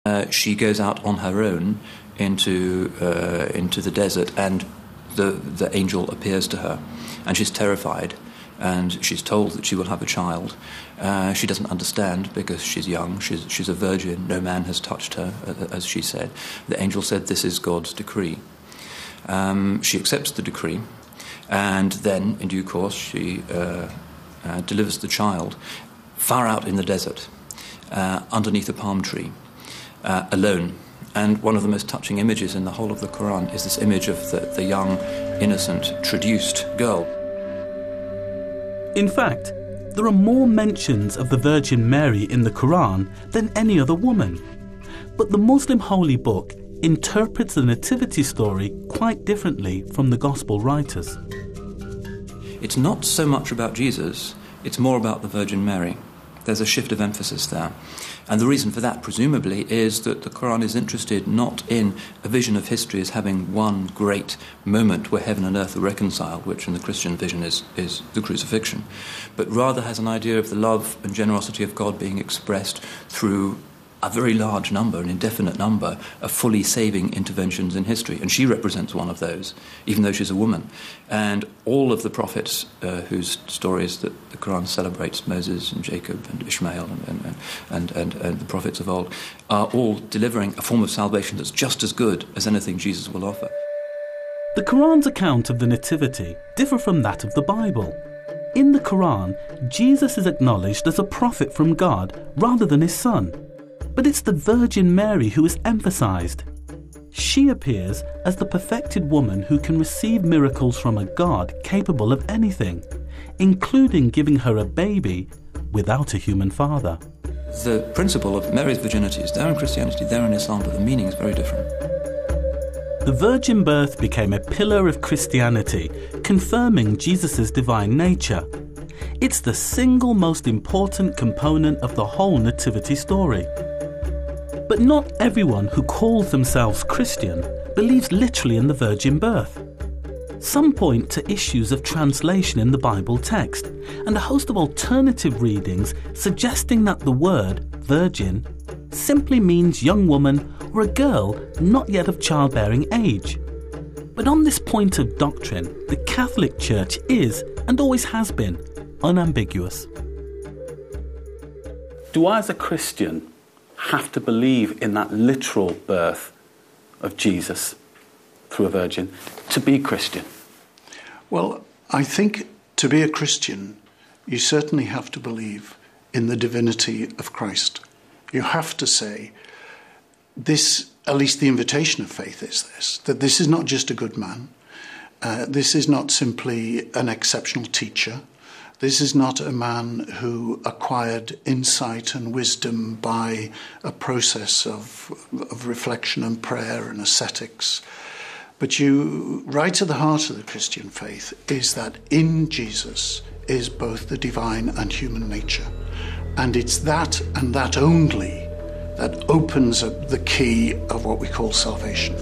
She goes out on her own into the desert, and the angel appears to her, and she's terrified, and she's told that she will have a child. She doesn't understand because she's young, she's a virgin, no man has touched her, as she said. The angel said, "This is God's decree." She accepts the decree, and then, in due course, she delivers the child far out in the desert, underneath a palm tree, alone. And one of the most touching images in the whole of the Quran is this image of the young, innocent, traduced girl. In fact, there are more mentions of the Virgin Mary in the Quran than any other woman. But the Muslim holy book interprets the nativity story quite differently from the gospel writers. It's not so much about Jesus, it's more about the Virgin Mary. There's a shift of emphasis there. And the reason for that, presumably, is that the Quran is interested not in a vision of history as having one great moment where heaven and earth are reconciled, which in the Christian vision is the crucifixion, but rather has an idea of the love and generosity of God being expressed through a very large number, an indefinite number, of fully saving interventions in history. And she represents one of those, even though she's a woman. And all of the prophets whose stories that the Quran celebrates, Moses and Jacob and Ishmael and the prophets of old, are all delivering a form of salvation that's just as good as anything Jesus will offer. The Quran's account of the Nativity differ from that of the Bible. In the Quran, Jesus is acknowledged as a prophet from God rather than his son. But it's the Virgin Mary who is emphasised. She appears as the perfected woman who can receive miracles from a God capable of anything, including giving her a baby without a human father. The principle of Mary's virginity is there in Christianity, there in Islam, but the meaning is very different. The virgin birth became a pillar of Christianity, confirming Jesus' divine nature. It's the single most important component of the whole nativity story. But not everyone who calls themselves Christian believes literally in the virgin birth. Some point to issues of translation in the Bible text and a host of alternative readings suggesting that the word virgin simply means young woman or a girl not yet of childbearing age. But on this point of doctrine, the Catholic Church is, and always has been, unambiguous. Do I as a Christian have to believe in that literal birth of Jesus through a virgin to be Christian? Well, I think to be a Christian, you certainly have to believe in the divinity of Christ. You have to say, this, at least the invitation of faith is this, that this is not just a good man. This is not simply an exceptional teacher. This is not a man who acquired insight and wisdom by a process of reflection and prayer and ascetics. But right at the heart of the Christian faith is that in Jesus is both the divine and human nature. And it's that and that only that opens up the key of what we call salvation.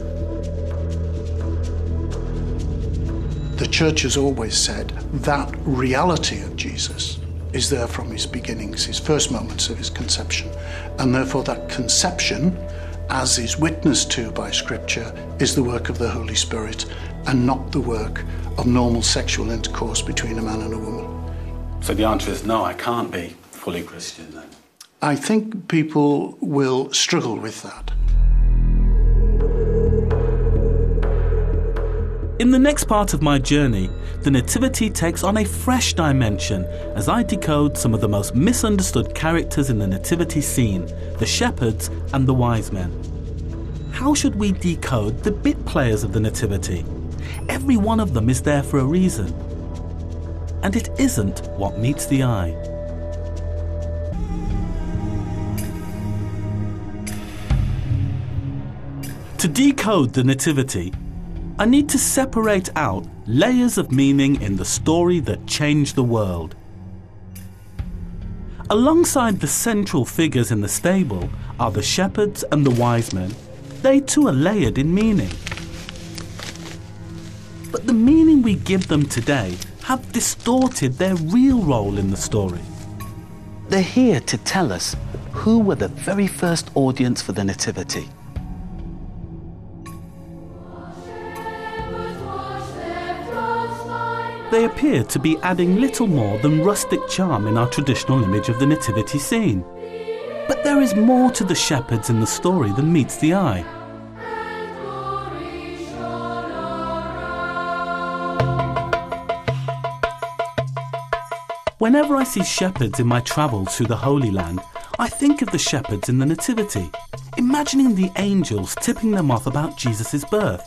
The Church has always said that reality of Jesus is there from his beginnings, his first moments of his conception. And therefore that conception, as is witnessed to by Scripture, is the work of the Holy Spirit and not the work of normal sexual intercourse between a man and a woman. So the answer is no, I can't be fully Christian then. I think people will struggle with that. In the next part of my journey, the Nativity takes on a fresh dimension as I decode some of the most misunderstood characters in the Nativity scene, the shepherds and the wise men. How should we decode the bit players of the Nativity? Every one of them is there for a reason. And it isn't what meets the eye. To decode the Nativity, I need to separate out layers of meaning in the story that changed the world. Alongside the central figures in the stable are the shepherds and the wise men. They too are layered in meaning. But the meaning we give them today have distorted their real role in the story. They're here to tell us who were the very first audience for the Nativity. They appear to be adding little more than rustic charm in our traditional image of the nativity scene. But there is more to the shepherds in the story than meets the eye. Whenever I see shepherds in my travels through the Holy Land, I think of the shepherds in the Nativity, imagining the angels tipping them off about Jesus' birth.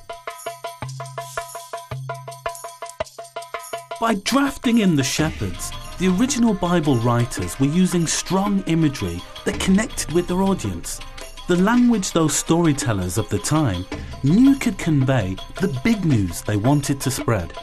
By drafting in the shepherds, the original Bible writers were using strong imagery that connected with their audience. The language those storytellers of the time knew could convey the big news they wanted to spread.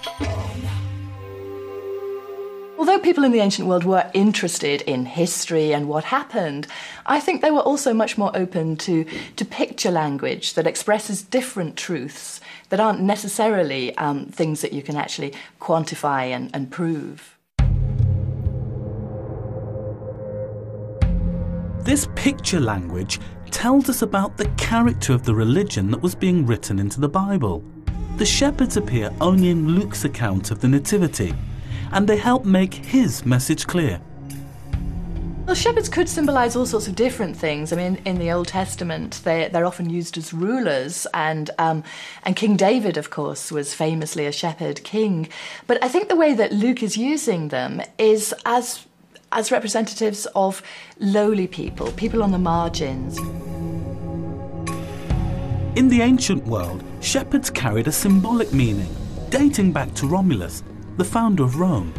Although people in the ancient world were interested in history and what happened, I think they were also much more open to picture language that expresses different truths that aren't necessarily things that you can actually quantify and prove. This picture language tells us about the character of the religion that was being written into the Bible. The shepherds appear only in Luke's account of the Nativity, and they help make his message clear. Well, shepherds could symbolise all sorts of different things. I mean, in the Old Testament, they're often used as rulers, and King David, of course, was famously a shepherd king. But I think the way that Luke is using them is as representatives of lowly people, people on the margins. In the ancient world, shepherds carried a symbolic meaning, dating back to Romulus, the founder of Rome.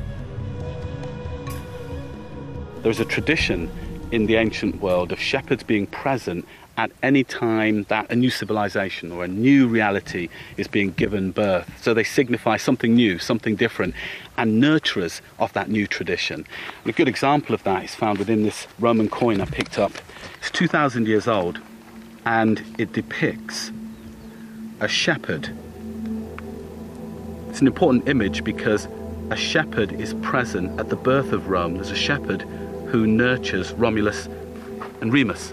There's a tradition in the ancient world of shepherds being present at any time that a new civilization or a new reality is being given birth. So they signify something new, something different, and nurturers of that new tradition. And a good example of that is found within this Roman coin I picked up. It's 2,000 years old, and it depicts a shepherd. It's an important image because a shepherd is present at the birth of Rome. There's a shepherd who nurtures Romulus and Remus.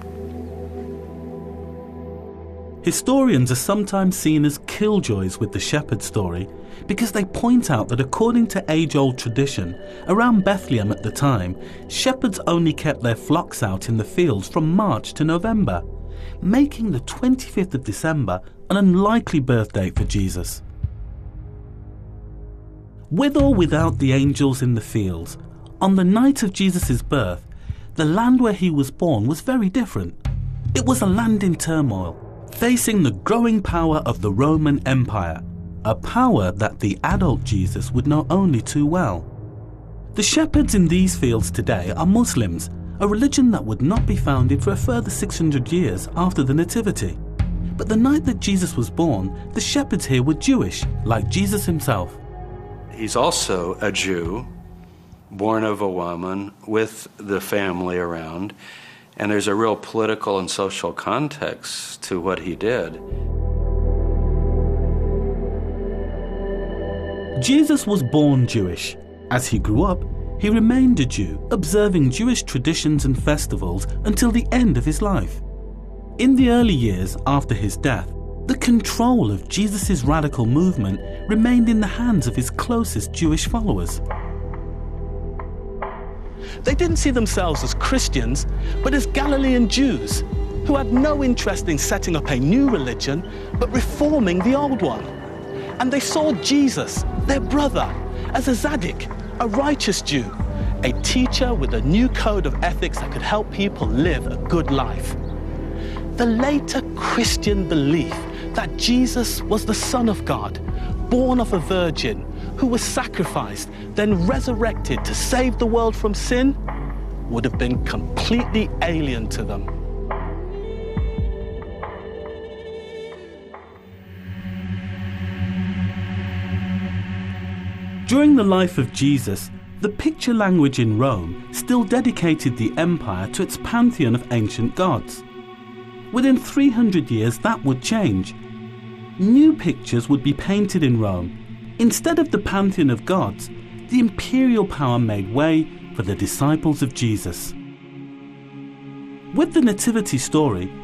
Historians are sometimes seen as killjoys with the shepherd story because they point out that according to age-old tradition, around Bethlehem at the time, shepherds only kept their flocks out in the fields from March to November, making the 25th of December an unlikely birth date for Jesus. With or without the angels in the fields, on the night of Jesus' birth, the land where he was born was very different. It was a land in turmoil, facing the growing power of the Roman Empire, a power that the adult Jesus would know only too well. The shepherds in these fields today are Muslims, a religion that would not be founded for a further 600 years after the Nativity. But the night that Jesus was born, the shepherds here were Jewish, like Jesus himself. He's also a Jew, born of a woman with the family around, and there's a real political and social context to what he did. Jesus was born Jewish. As he grew up, he remained a Jew, observing Jewish traditions and festivals until the end of his life. In the early years after his death, the control of Jesus' radical movement remained in the hands of his closest Jewish followers. They didn't see themselves as Christians, but as Galilean Jews who had no interest in setting up a new religion, but reforming the old one. And they saw Jesus, their brother, as a tzaddik, a righteous Jew, a teacher with a new code of ethics that could help people live a good life. The later Christian belief that Jesus was the Son of God, born of a virgin, who was sacrificed, then resurrected to save the world from sin, would have been completely alien to them. During the life of Jesus, the picture language in Rome still dedicated the empire to its pantheon of ancient gods. Within 300 years, that would change. New pictures would be painted in Rome. Instead of the pantheon of gods, the imperial power made way for the disciples of Jesus. With the Nativity story,